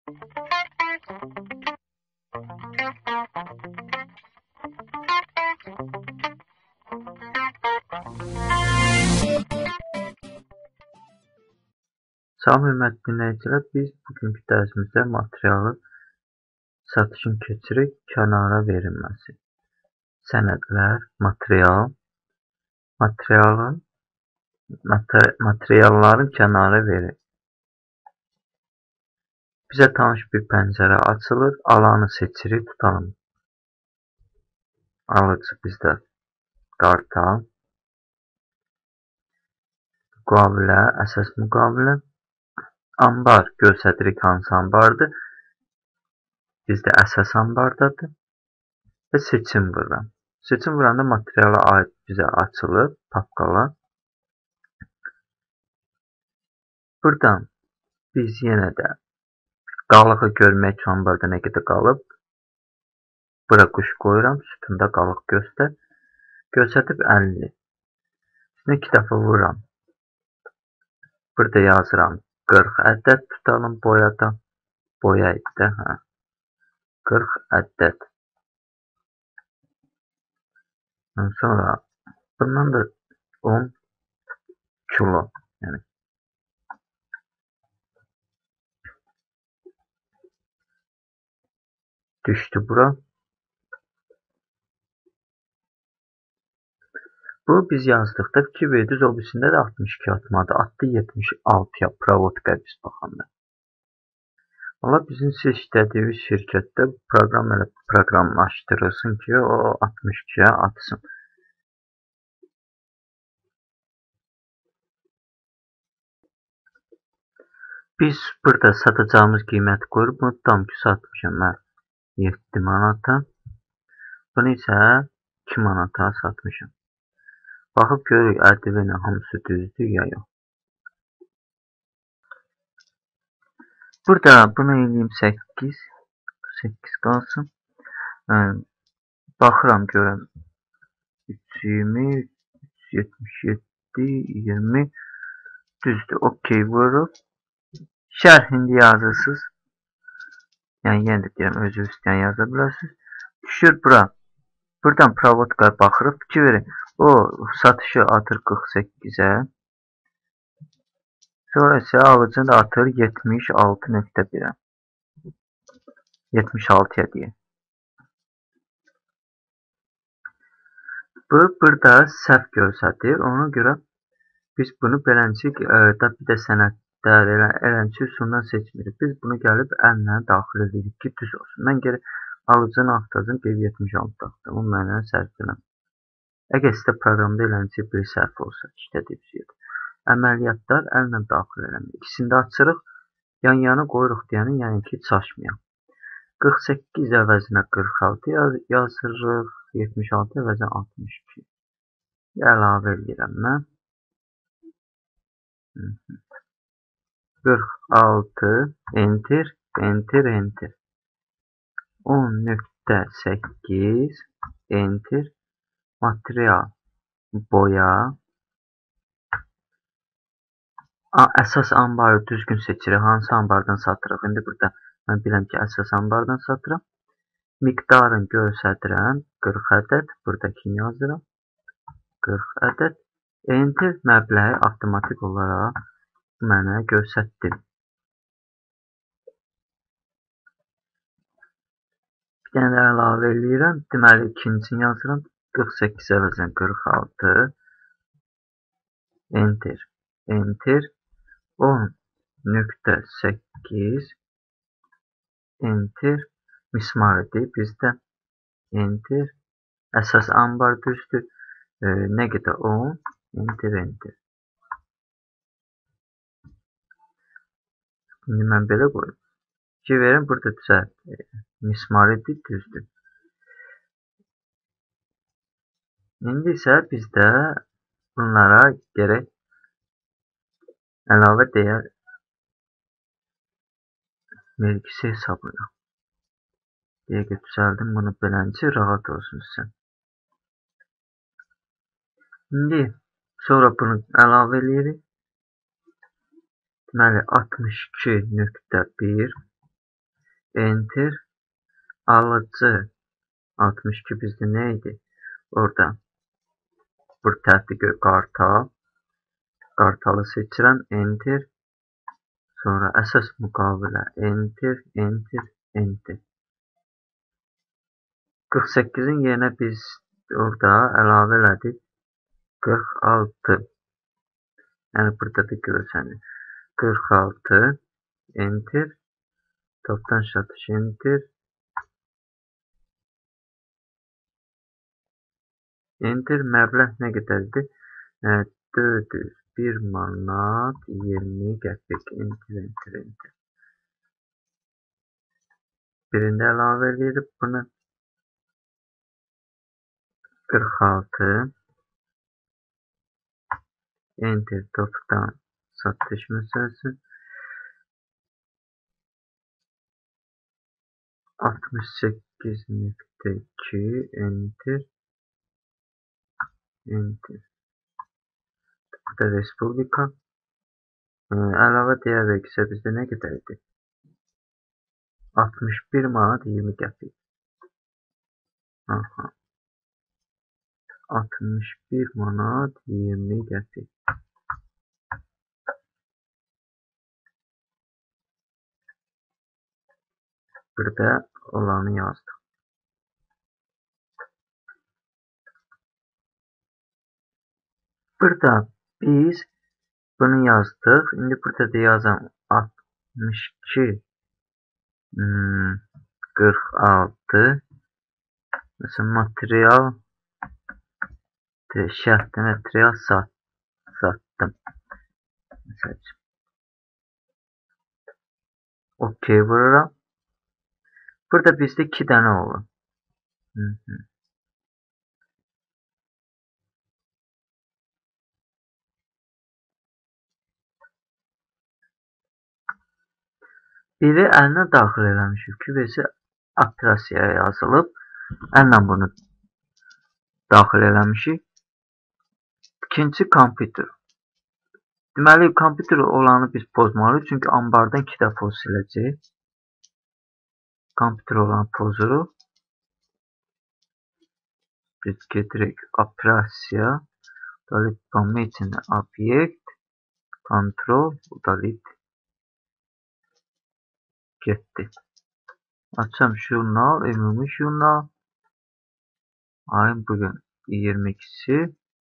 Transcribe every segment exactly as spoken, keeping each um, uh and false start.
Salam hörmətli dinləyicilər, biz bugünkü dərsimizdə materialı satışın keçirik, kənara verilməsi. Sənədlər, material, materialın, materialların kənara verir. Bizə tanış bir pəncərə açılır, alanı seçirik, tutalım. Alıcı bizdə qartal, müqavilə, əsas müqavilə, ambar göstəririk hansı ambardır. Bizdə əsas ambardadır və seçim vururam. Seçim vuranda materiala aid bizə açılır, papkalar. Buradan biz yenə də qalığı görmək üçün ambarda nə qədər qalıb. Bura quş qoyuram, sütunda qalıq göstər. Göstərib əlli. Üstünə iki dəfə vururam. Burada yazıram qırx ədəd tutalım boyada. Boya idi, hə. qırx ədəd. Sonra bundan da on kilo. Yəni düşdü bura. Bu biz yazdıqda iki verdi, o birisində də altmış iki atmadı. Atdı yetmiş altıya provodkaya biz baxanda. Valla bizim istədiyimiz şirkətdə proqram elə proqramlaşdırılsın ki, o altmış ikiyə atsın. Biz burada satacağımız qiyməti qoyuruq. Bunu tutam ki, satmışam mən yeddi manata. Bunu isə iki manata satmışam. Baxıb görürük, ədəbi ilə hamısı düzdür ya yox. Burada bunu eləyim səkkiz. səkkiz qalsın. Baxıram görəm. üç iyirmi, üç yetmiş yeddi, iyirmi düzdür. Okey vururuq. Şərhində yazırsınız. Yəni yenə də deyirəm, özünüz istəyən yaza bilərsiniz. Düşür bura. Buradan provodkaya baxırıq. Fikir verin. O satışı atır qırx səkkizə. Sonra isə alıcını da atır yetmiş altı nöqtə birə. yetmiş altıya deyək. Bu burada səhv göstərir. Ona görə biz bunu beləncik bir də sənədlər eləncə üsundan seçmirik. Biz bunu gəlib əllə daxil edirik ki, düz olsun. Mən geri alıcını axtardım, bir yetmiş altı axtardım. O mənə sərflənəm. Əgər sizdə proqramda eləncə bir səhv olsa, işlədiyiniz yerdə. Əməliyyatlar əllə daxil eləmək. İkisini də açırıq, yan-yana qoyuruq deyəni, yəni ki, çaşmayaq. qırx səkkiz əvəzinə qırx altı yazırıq, yetmiş altı əvəzinə altmış iki. Əlavə edirəm mən. qırx altı, enter, enter, enter. on nöqtə səkkiz, enter. Material, boya. Əsas ambarı düzgün seçirik. Hansı ambardan satırıq? İndi burada mən biləm ki, əsas ambardan satıram. Miqdarını göstərirəm. qırx ədəd. Buradakini yazıram. qırx ədəd. Enter məbləği avtomatik olaraq mənə göstərdi. Bir dənə də əlavə edirəm. Deməli, ikincisini yazıram. qırx səkkiz əvəzinə qırx altı. Enter. Enter. on nöqtə səkkiz. Enter. Mismar idi bizdə. Enter. Əsas ambar düzdür. E, nə qədər on. Enter, enter. İndi mən belə qoyum. Ki verin, burada düzəlt. E, mismar idi, düzdür. İndi isə bizdə bunlara gərək əlavə dəyər vergisi hesablayaq. Dəqiqə düzəldim, bunu beləncə rahat olsun sizə. İndi sonra bunu əlavə edirik. Deməli, altmış iki nöqtə bir. Enter. Alıcı altmış iki bizde neydi? Orada bir tətbiq qartal. Qartalı seçirəm. Enter. Sonra əsas müqavilə. Enter, enter, enter. qırx səkkizin yerinə biz orada əlavə elədik. qırx altı. Yəni burada da görsənir. qırx altı. Enter. Topdan satış. Enter. Enter. Məbləğ nə qədərdir? dörd yüz bir manat iyirmi qəpik. Enter, enter, enter. Birində əlavə edirik bunu. qırx altı. Enter. Topdan satış məsələsi. altmış səkkiz nöqtə iki. Enter. Enter. Burada Respublika. Əlavə deyərək isə bizdə nə qədərdir? altmış bir manat iyirmi qəpik. Aha. altmış bir manat iyirmi qəpik. Burada olanı yazdık. Burada biz bunu yazdık. İndi burada da yazan altmış iki hmm, qırx altı. Mesela material şərtli material sat, sattım. Mesela okey vururam. Burada bizdə iki dənə olur. Hı -hı. Biri əlinə daxil eləmişik ki, birisi operasiyaya yazılıb. Əllə bunu daxil eləmişik. İkinci kompüter. Deməli, kompüter olanı biz pozmalıyıq. Çünki ambardan iki dəfə o siləcək. Kompüter olanı pozuruq. Biz gedirik operasiya. Dalit bomba içində obyekt. Kontrol. Dalit. Getdi. Açam jurnal. Ümumi jurnal. Ayın bugün iyirmi ikisi.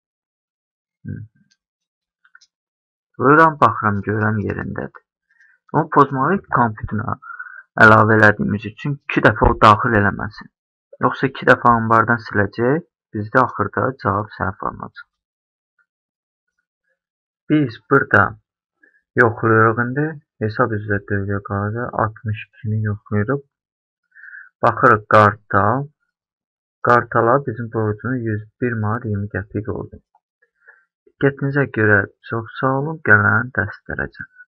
Buyuram, baxıram, görəm yerindədir. Onu pozmalıyıq kompüterinə əlavə elədiyimiz üçün iki dəfə o daxil eləməsin. Yoxsa iki dəfə ambardan siləcək, bizdə axırda cavab səhv alınacaq. Biz burada yoxlayırıq indi. Hesab üzrə dövriyə qalıcı altmış ikini yoxlayırıq. Baxırıq qartal. Qartala bizim borcumuz yüz bir manat iyirmi qəpik oldu. Diqqətinizə görə çox sağ olun. Gələn dərslərəcəm.